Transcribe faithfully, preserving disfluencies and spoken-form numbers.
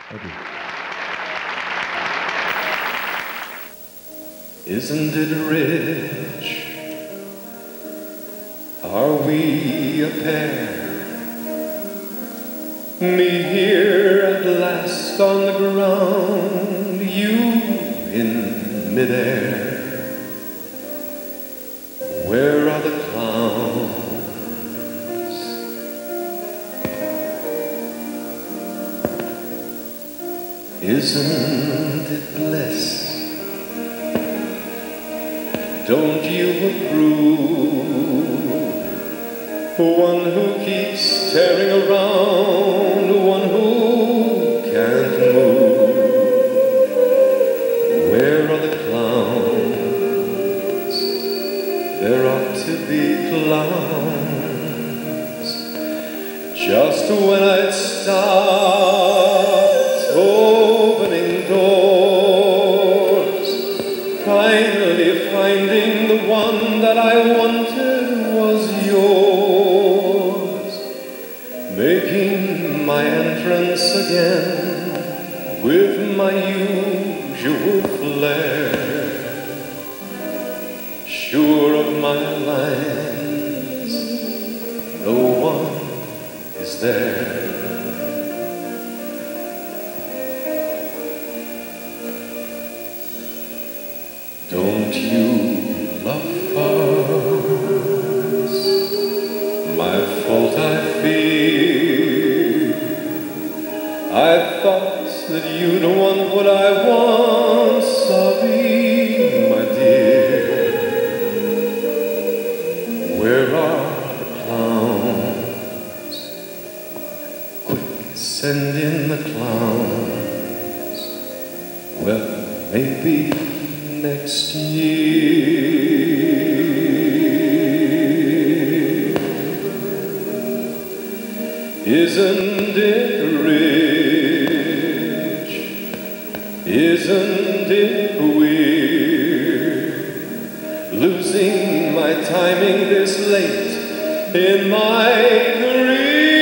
Thank you. Isn't it rich? Are we a pair? Me here at last on the ground, you in midair. Where are the clowns? Isn't it bliss? Don't you approve? One who keeps staring around, one who can't move. Where are the clowns? There ought to be clowns. Just when I'd start opening doors, finally finding the one that I wanted was yours, making my entrance again with my usual flair, sure of my lines, no one is there. Don't you love us? My fault I fear. I thought that you'd want what I want, sorry, my dear. Where are the clowns? Quick, send in the clowns. Well, maybe next year. Isn't it rich? Isn't it weird? Losing my timing this late in my career.